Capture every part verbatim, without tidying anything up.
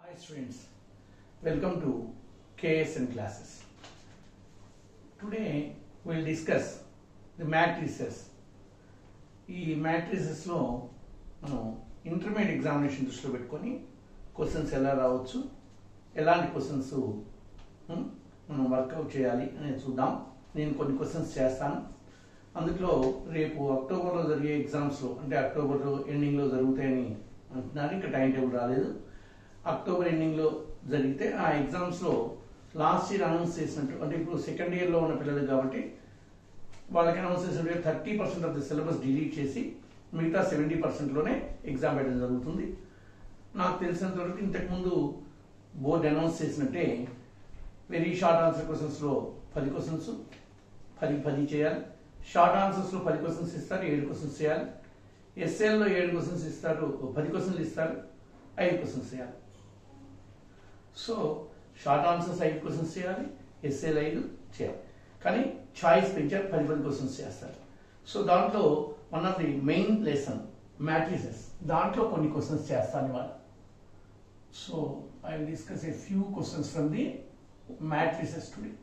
Hi students, welcome to K S N classes. Today we will discuss the matrices. ఈ matrices లో మనం intermediate examination దృష్టిలో పెట్టుకొని questions ఎలా రావచ్చు, ఎలాంటి క్వశ్చన్స్ మనం వర్కౌట్ చేయాలి అనేది చూద్దాం. నేను కొన్ని క్వశ్చన్స్ చేస్తాను. అందులో రేపు అక్టోబర్లో జరిగే ఎగ్జామ్స్లో అంటే అక్టోబర్ ఎండింగ్లో జరుగుతాయని అంటున్నారు. ఇంకా టైం టేబుల్ రాలేదు. అక్టోబర్ ఎండింగ్లో జరిగితే ఆ ఎగ్జామ్స్లో లాస్ట్ ఇయర్ అనౌన్స్ చేసినట్టు అంటే ఇప్పుడు సెకండ్ ఇయర్లో ఉన్న పిల్లలు కాబట్టి వాళ్ళకి అనౌన్స్ చేసినట్టు thirty percent of the syllabus delete చేసి మిగతా సెవెంటీ పర్సెంట్లోనే ఎగ్జామ్ పెట్టడం జరుగుతుంది. నాకు తెలిసినంత వరకు ఇంతకుముందు బోర్డు అనౌన్స్ చేసినట్టే వెరీ షార్ట్ ఆన్సర్ క్వశ్చన్స్లో పది క్వశ్చన్స్ పది పది చేయాలి. షార్ట్ ఆన్సర్స్లో పది క్వశ్చన్స్ ఇస్తారు, ఏడు క్వశ్చన్స్ చేయాలి. ఎస్ఏల్లో ఏడు క్వశ్చన్స్ ఇస్తారు, పది క్వశ్చన్స్ ఇస్తారు, ఐదు క్వశ్చన్స్ చేయాలి. సో షార్ట్ ఆన్సర్స్ ఐదు క్వశ్చన్స్ చేయాలి, ఎస్ఏలు ఐదు చేయాలి. కానీ చాయిస్ పెంచారు, పది పది క్వశ్చన్స్ చేస్తారు. సో దాంట్లో one of the main lesson matrices, దాంట్లో కొన్ని క్వశ్చన్స్ చేస్తాను ఇవాళ. So I will discuss a few questions from the matrices today.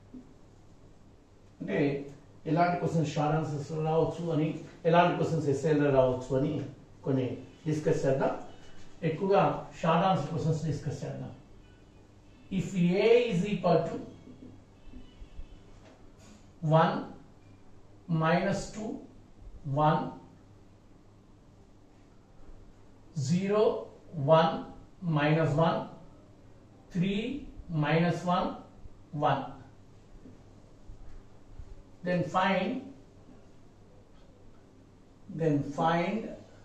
అంటే ఎలాంటి క్వశ్చన్స్ షార్ట్ ఆన్సర్స్ రావచ్చు అని, ఎలాంటి క్వశ్చన్స్ ఎస్ఏలో రావచ్చు అని కొన్ని డిస్కస్ చేద్దాం. ఎక్కువగా షార్ట్ ఆన్సర్ క్వశ్చన్స్ డిస్కస్ చేద్దాం. If A is equal to one minus two one zero one minus one three minus one one, then find then find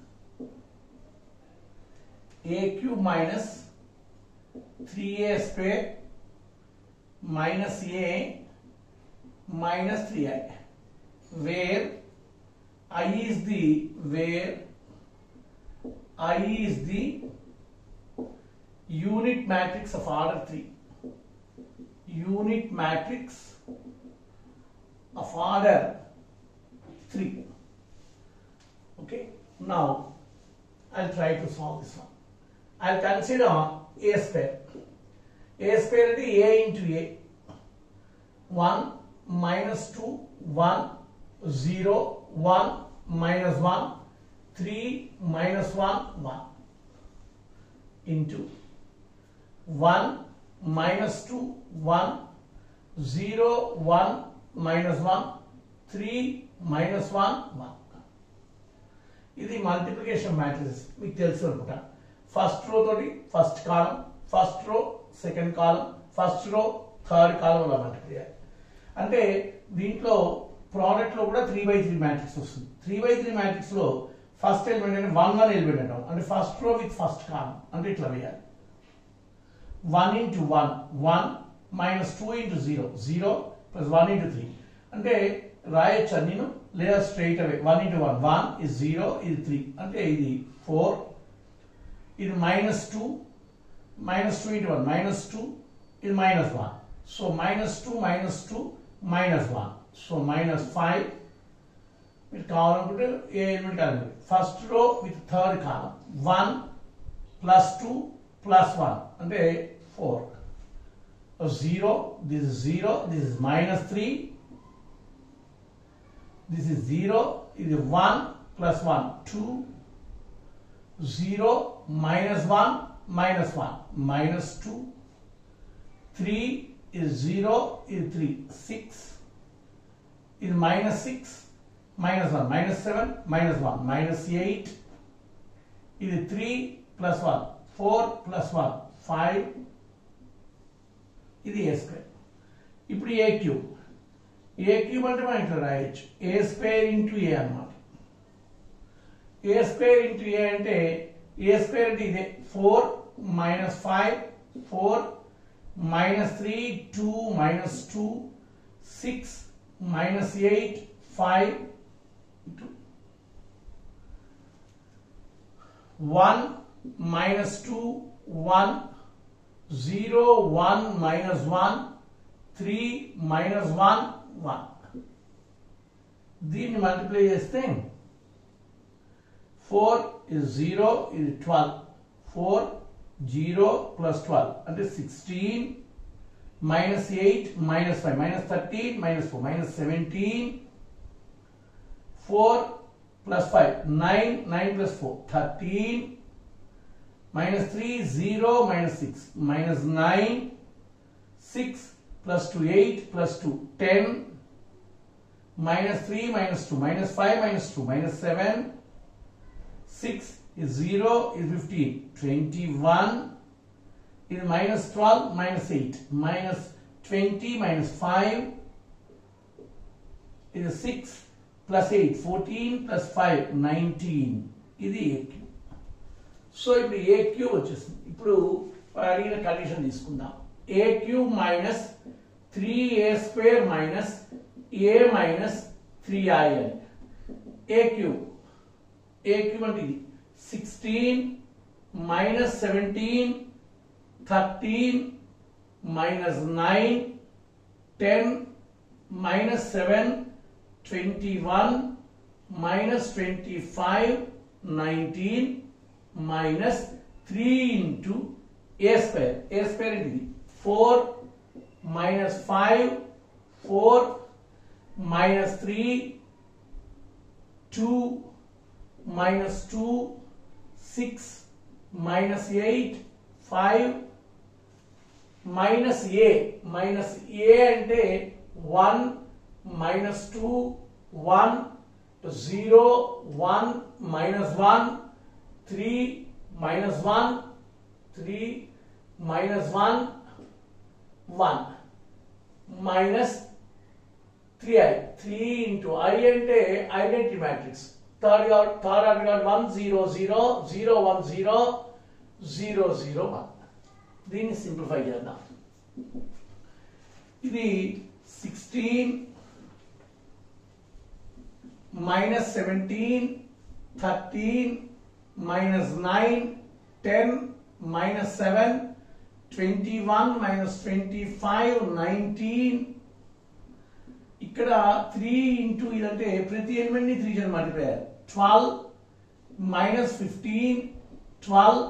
a cube minus three a square minus a minus three i, where I is the where I is the unit matrix of order three, unit matrix of order three. Okay, now I'll try to solve this one. I'll consider a square. A square is a into a. one minus two one zero one minus one three minus one one into one minus two one zero one minus one three minus one one. ఇది multiplication matrices మీకు తెలుసు అనుకుంటా. First row తోటి first column, first row second column, first row third కాలంలో multiply చేయాలి. అంటే దీంట్లో product లో కూడా త్రీ బై త్రీ మ్యాట్రిక్స్ వస్తుంది. త్రీ బై త్రీ మ్యాట్రిక్స్ లో ఫస్ట్ ఎలిమెంట్ అంటే వన్ వన్ ఎలిమెంట్ అంటాం. అంటే ఫస్ట్ రో విత్ ఫస్ట్ కాలం అంటే ఇట్లా వేయాలి. One into one one minus two into zero zero plus one into three అంటే రాయొచ్చు నేను, లేదా straight away one into one one ఇది జీరో ఇది త్రీ అంటే ఇది ఫోర్, ఇది minus two minus two into one minus two ఇది minus one, so minus two minus two minus one, so minus five. మీరు కావాలనుకుంటే ఏ ఎలిమెంట్ కావాలి. First row with third column one plus two plus one అంటే four, zero, this is zero, this is minus three, this is zero, this is one plus one, two, zero, minus one, minus one, minus two, three is zero, is three, six, is minus six, minus one, minus seven, minus one, minus eight, is three plus one, four plus one, five, ఇది ఏ square. ఇప్పుడు ఏ cube, ఏ cube అంటే మనం ఇట్లా రాయొచ్చు ఏ square into ఏ అన్నమాట. ఏ square into ఏ అంటే ఏ square అంటే ఇదే four minus five four minus three two minus two six minus eight five into one minus two one zero one minus one three minus one one. దీన్ని multiply చేస్తే four is zero is twelve, four zero plus twelve అంటే sixteen minus eight minus five minus thirteen minus four minus seventeen, four plus five nine, nine plus four thirteen, minus three zero minus six minus nine, six plus two eight plus two ten, minus three minus two minus five minus two minus seven, six is zero is fifteen, twenty-one is minus twelve minus eight minus twenty minus five is six plus eight fourteen plus five nineteen. ఇది A cube. So ఇప్పుడు A cube వచ్చేసింది. ఇప్పుడు అడిగిన condition తీసుకుందాం. A cube minus three A square minus A minus three I అని. A cube A cube అంటే ఇది sixteen minus seventeen thirteen minus nine, ten minus seven, twenty-one minus twenty-five, nineteen minus three into a square. A square is four minus five, four minus three, two minus two, six minus eight, five minus a minus a అంటే one minus two, one, zero, one minus one, three minus one, three minus one, one minus three i. three into i అంటే identity matrix. Third third order one zero zero zero one zero zero zero one. దీన్ని simplify చేద్దాం. ఇది sixteen minus seventeen, thirteen minus nine, ten minus seven, twenty one minus twenty five, nineteen. ఇక్కడ three into ఇదంటే ప్రతి element ని three చేత multiply చేయాలి. Twelve minus fifteen, twelve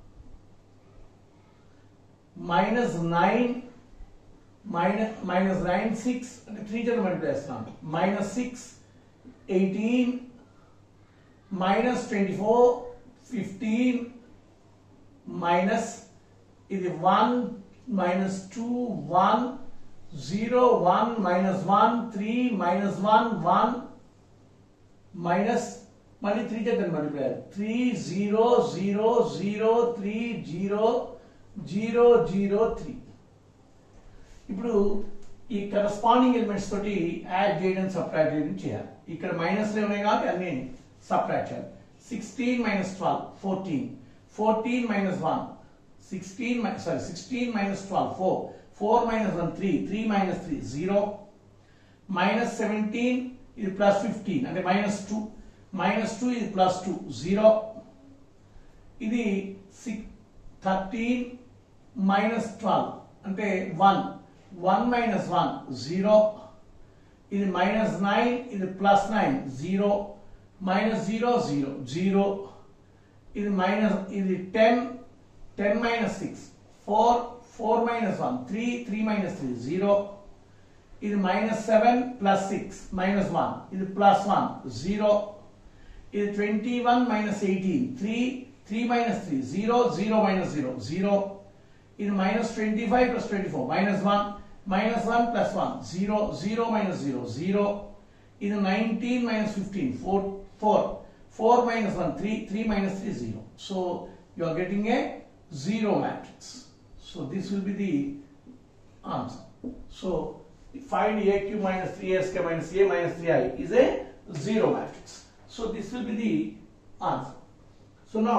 minus nine minus minus nine six అంటే three చేత multiply చేస్తున్నాను. minus six eighteen minus twenty-four fifteen minus ఇది one minus two one zero one minus one three minus one one minus మళ్ళీ three చేత multiply చేయాలి. three zero zero zero three zero zero zero three. ఇప్పుడు ఈ corresponding elements తోటి add చేయడం subtract చేయడం చేయాలి. ఇక్కడ మైనస్ ఉన్నాయి కాబట్టి అన్ని సబ్ట్రాక్ట్ చేయాలి. Sixteen minus twelve fourteen, fourteen minus one sixteen sorry sixteen minus twelve four, four minus one three, three minus three zero, minus seventeen ఇది ప్లస్ ఫిఫ్టీన్ అంటే మైనస్ టూ, మైనస్ టూ ఇది plus two zero, ఇది six thirteen minus twelve అంటే one, one minus one zero, ఇది minus nine ఇది plus nine zero, minus zero zero zero, ఇది minus ఇది ten, ten minus six four, four minus one three, three minus three zero, ఇది minus seven plus six minus one ఇది plus one zero, ఇది twenty one minus eighteen three, three minus three, zero, zero minus zero, zero. ఇది minus twenty-five plus twenty-four, minus one, minus one plus one, zero, zero minus zero, zero. ఇది nineteen minus fifteen, four, four, four minus one, three, three minus three, zero. So you are getting a zero matrix. So this will be the answer. So find A Q minus three S K minus A minus three I is a zero matrix. So this will be the answer. So now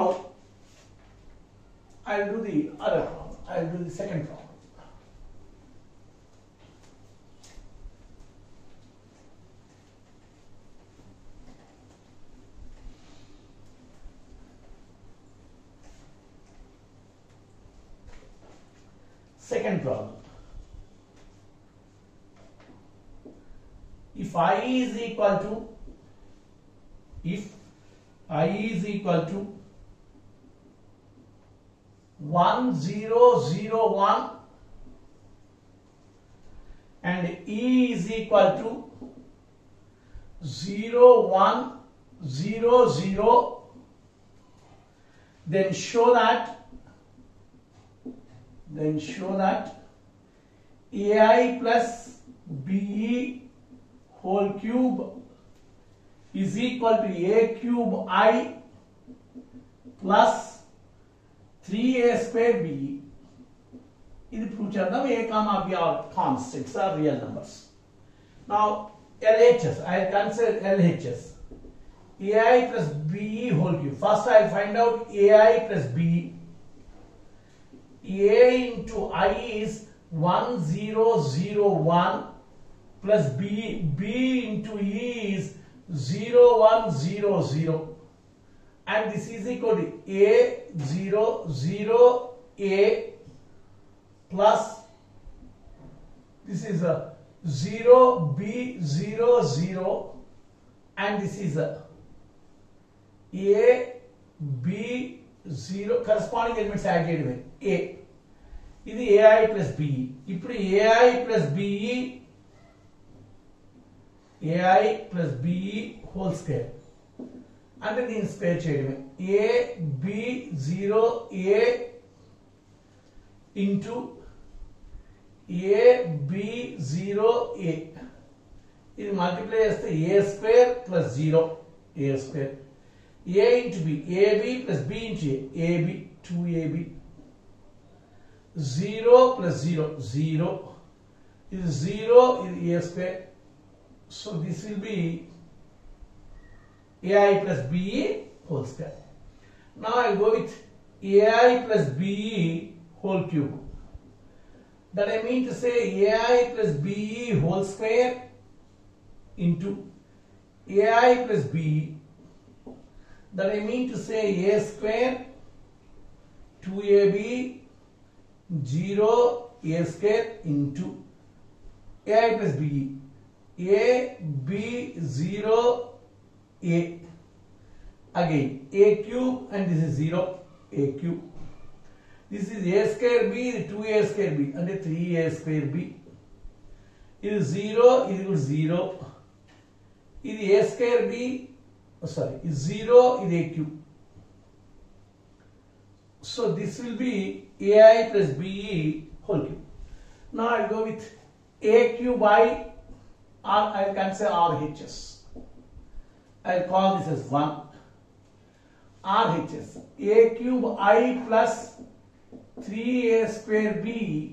I will do the other problem. I will do the second problem. Second problem. If I is equal to if I is equal to one zero zero one and E is equal to zero one zero zero, then show that then show that A I plus B E whole cube is equal to A cube I plus three A square B E. This prove cheyadam. A comma B are constants, are real numbers. Now L H S, I will consider L H S. A I plus B E whole cube. First I will find out A I plus B E. A into I is one zero zero one plus B, B into E is zero one zero zero, and this is equal to A zero zero A plus this is a zero B zero zero, and this is a A B zero corresponding elements aggregate A. ఇది A I plus B E. ఇప్పుడు A I plus B E A I plus B E whole square అంటే దీని square చేయడమే. A B zero A into A B zero A. ఇది multiply చేస్తే A square plus zero A square. A into B, A B plus B into A, A B two A B. zero plus zero, zero is zero is A square. So this will be A I plus B E whole square. Now I will go with A I plus B E whole cube. That I mean to say A I plus B E whole square into A I plus B E. That I mean to say A square two A B zero A square into A I plus B E. A B zero A. Again A cube and this is zero A cube. This is A square B, two A square B and three A square B. It is zero, it is zero. It is A square B, oh sorry, is zero is A cube. So this will be A I plus B E whole cube. Now I will go with A cube I, or I will consider R H S. I will call this as one. R H S. A cube I plus three A square B.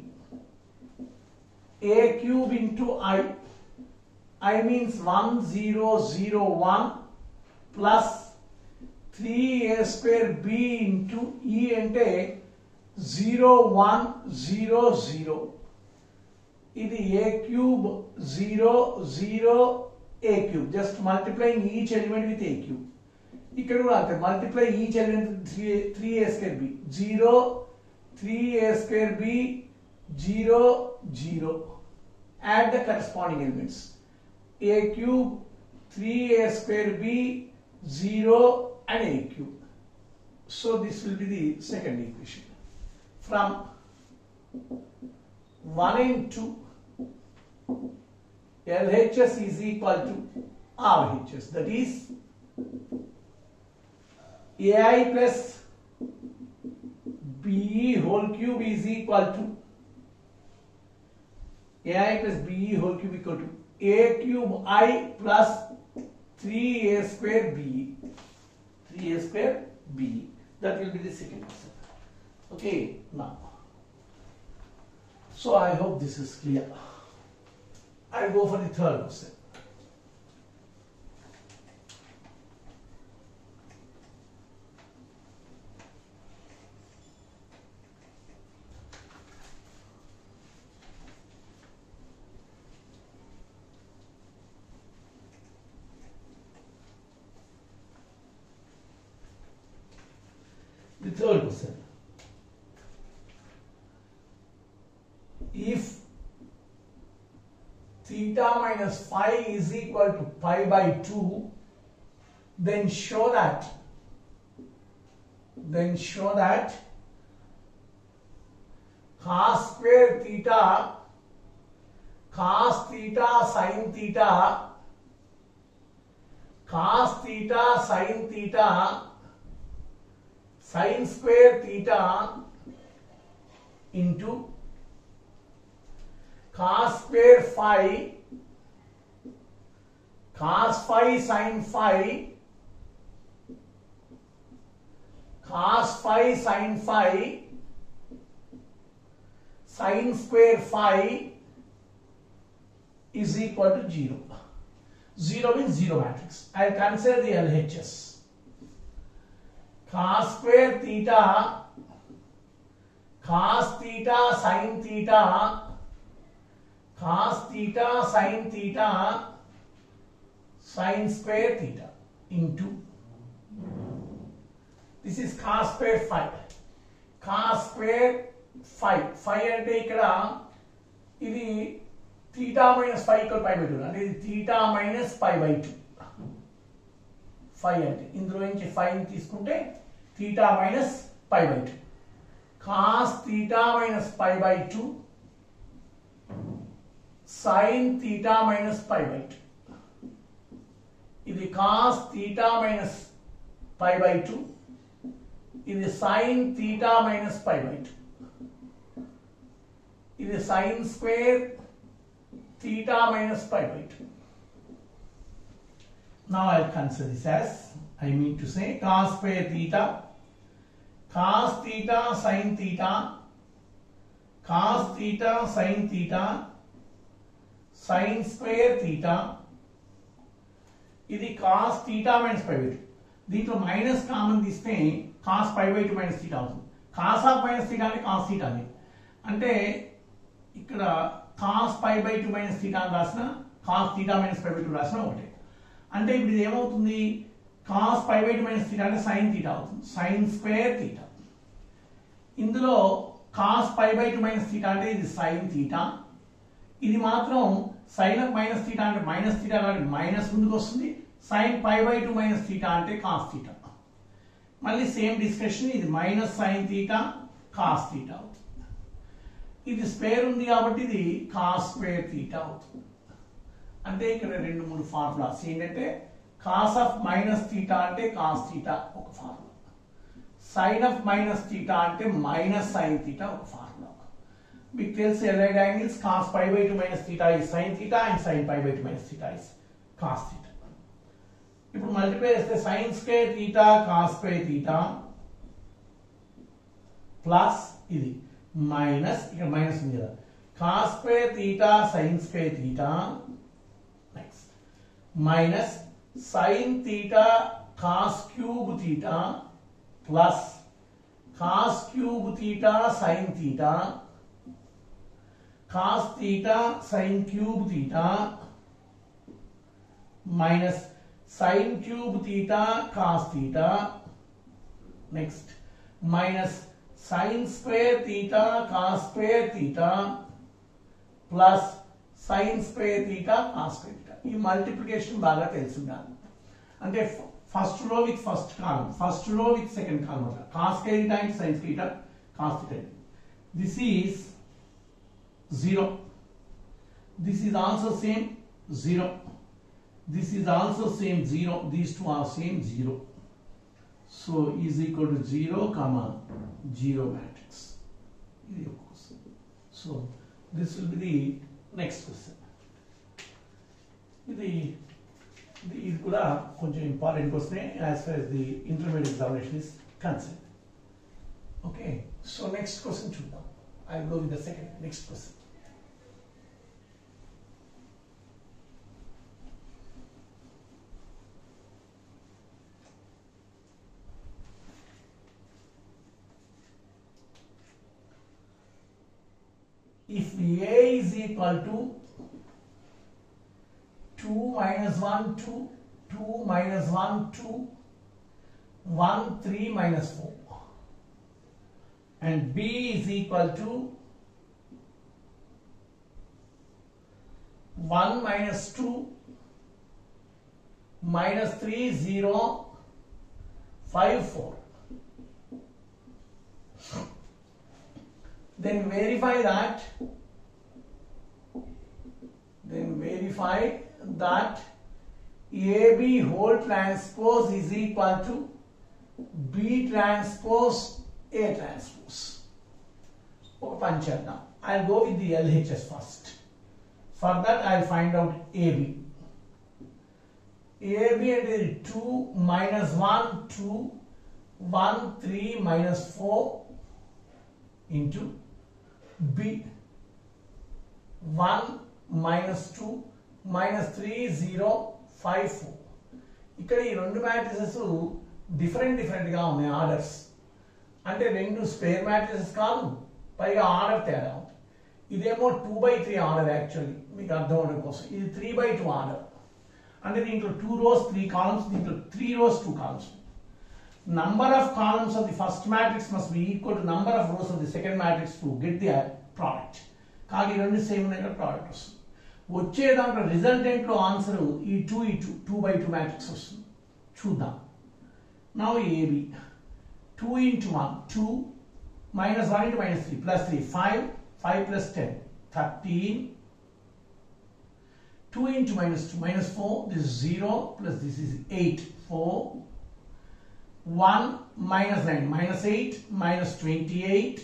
A cube into I. I means one zero zero one plus three A square B into E అంటే zero one zero zero. ఇది A cube zero zero A cube. Just multiplying each element with A cube. ఇక్కడ కూడా అంతే, multiply each element with three A square B. zero three A square B zero zero. Add the corresponding elements. A cube three A square B zero and A cube. So this will be the second equation. From one and two, L H S is equal to R H S. That is A I plus B E whole cube is equal to A I plus B E whole cube equal to A cube I plus three A square B E. three A square B E. That will be the second question. Okay, now. So I hope this is clear. I will go for the third question. The third question. If theta minus phi is equal to pi by two, then show that then show that cos square theta, cos theta sin theta, cos theta sin theta, sin square theta into cos square phi, cos phi sin phi, cos phi sin phi, sin square phi is equal to zero. Zero means zero matrix. I will consider the L H S. Cos square theta, cos theta sin theta, cos theta sin theta, sin square theta into, this is cos square phi, cos square phi, phi ante ikkada idi theta minus phi equal pi by two, ante idi theta minus pi by two, phi ante indulo nunchi phi ni తీసుకుంటే theta minus pi by two, cos theta minus pi by two, sin theta minus pi by two, ఇది cos theta minus pi by two, ఇది sin theta minus pi by two, ఇది sin square theta minus pi by two. Now I will consider this as, I mean to say, cos square theta, cos theta sin theta, cos theta sin theta, sin square theta, ఇది cos theta minus pi by two. దీంట్లో minus common తీస్తే cos pi by two minus theta అవుతుంది. cos of minus theta అంటే cos theta అని, అంటే ఇక్కడ cos pi by two minus theta అని రాసిన, cos theta minus pi by two రాసిన ఒకటే. అంటే ఇప్పుడు ఇది ఏమవుతుంది, cos pi by two minus theta అంటే sin theta అవుతుంది, sin square theta. ఇందులో cos pi by two minus theta అంటే ఇది sin theta, ఇది మాత్రం sin of minus theta అంటే minus theta కాబట్టి మైనస్ ముందుకు వస్తుంది, sin pi by two minus theta అంటే cos theta. మళ్ళీ సేమ్ డిస్కషన్, ఇది minus sin theta cos theta అవుతుంది, ఇది స్క్వేర్ ఉంది కాబట్టి ఇది cos square theta అవుతుంది. అంటే ఇక్కడ రెండు మూడు ఫార్ములాస్ ఏంటంటే, cos of minus theta అంటే cos theta ఒక formula, sin of minus theta అంటే minus sin theta ఒక ఫార్ములా. మీకు తెలుసు allied angles, cos pi by two minus theta is sin theta and sin pi by two minus theta is cos theta. ఇప్పుడు multiply చేస్తే sin square theta cos square theta plus ఇది minus, ఇక్కడ minus ఉంది కదా, cos square theta sin square theta, next minus sin theta cos cube theta plus cos cube theta sin theta, cos theta sin cube theta minus sin cube theta cos theta, next minus sin square theta cos square theta plus sin square theta cos square theta. ఈ multiplication బాగా తెలుసుండాలి, అంటే first row with first column, first row with second column, cos square theta into sin square theta cos theta. This is zero, this is also same zero, this is also same zero, these two are same zero, so is equal to zero comma zero matrix. So this will be the next question. ఇది ఇది కూడా కొంచెం important question as far as the intermediate examination is concerned. Okay, so next question చూద్దాం. I will go with the second next question. If A is equal to two minus one, two, two minus one, two, one, three minus four, and B is equal to one minus two, minus three, zero, five, four. then verify that then verify that A B whole transpose is equal to B transpose A transpose. Okay, panchadam. I'll go with the L H S first. For that I'll find out A B. A B is two minus one, two, one, three minus four into B. one minus two minus three, zero, five, four. ఇక్కడ ఈ రెండు matrices different different గా ఉన్నాయి orders. అంటే రెండు spare matrices కాదు, పైగా order తేడా ఉంది. ఇదేమో two by three order, actually మీకు అర్థం అవడం కోసం. ఇది త్రీ బై టూ ఆర్డర్. అంటే దీంట్లో టూ రోస్ త్రీ కాలమ్స్, దీంట్లో three rows two columns. Number of columns of the first matrix must be equal to number of rows of the second matrix to get the product. కాగా ఈ రెండు same ఉన్నాయి కదా, product వస్తుంది. వచ్చే దాంట్లో resultant లో ఆన్సర్ ఈ టూ ఈ two two by two matrix వస్తుంది. చూద్దాం. Now AB two into one two minus one into minus three plus three five, five plus ten thirteen, two into minus two minus four, this is zero plus this is eight, four, one minus nine minus eight minus twenty-eight,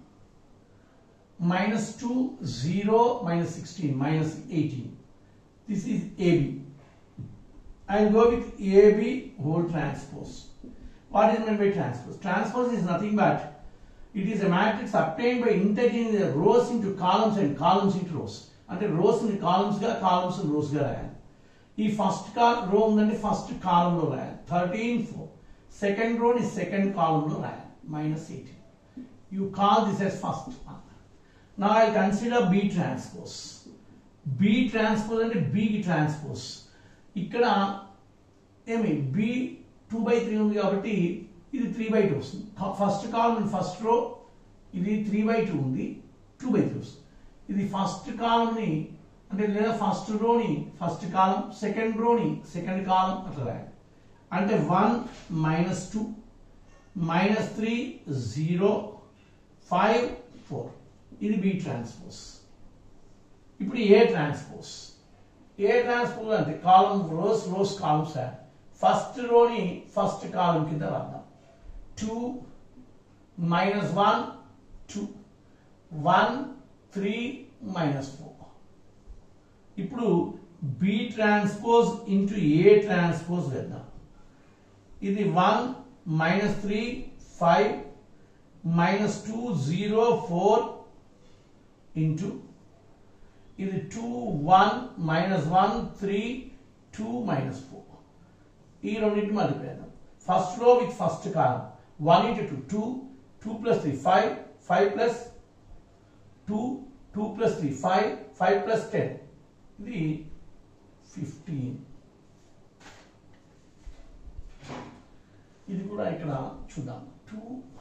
minus two, zero minus sixteen minus eighteen. This is A B. I will go with A B whole transpose. What is meant by transpose? Transpose is nothing but it is a matrix obtained by interchanging the rows into columns and columns into rows. అంటే rows ని columns గా, columns ని rows గా రాయాలి. ఈ first row ఉందంటే first column లో రాయాలి థర్టీన్ ఫోర్. సెకండ్ రో ని సెకండ్ కాలమ్ లో రాయాలి minus eighteen. You call this as first one. Now I consider B transpose. B transpose అంటే బి కి ట్రాన్స్పోజ్. ఇక్కడ ఏమి బి టూ బై త్రీ ఉంది కాబట్టి ఇది త్రీ బై టూ వస్తుంది. ఫస్ట్ కాలమ్ ఫస్ట్ రో ఇది త్రీ బై టూ ఉంది, టూ బై త్రీ వస్తుంది. ఇది ఫస్ట్ కాలమ్ ని అంటే లేదా ఫస్ట్ రోని ఫస్ట్ కాలమ్, సెకండ్ రోని సెకండ్ కాలమ్ అట్లా రాయాలి. అంటే one minus two minus three zero five four. ఇది బి ట్రాన్స్పోజ్. ఇప్పుడు ఏ ట్రాన్స్పోజ్. ఏ ట్రాన్స్పోజ్ అంటే column rows rows columns first రోని ఫస్ట్ కాలమ్ కింద రాద్దాం. two minus one, two, one, three minus four. ఇప్పుడు B transpose into A transpose వేద్దాం. ఇది one minus three, five minus two, zero, four into ఇది two, one minus one, three, two minus four. ఈ రెండింటిని multiply. First row with first column. one into two, two, two plus three, five, five plus two, two plus three, five, five plus ten, the fifteen. ఇది కూడా ఇక్కడ చూద్దాం. two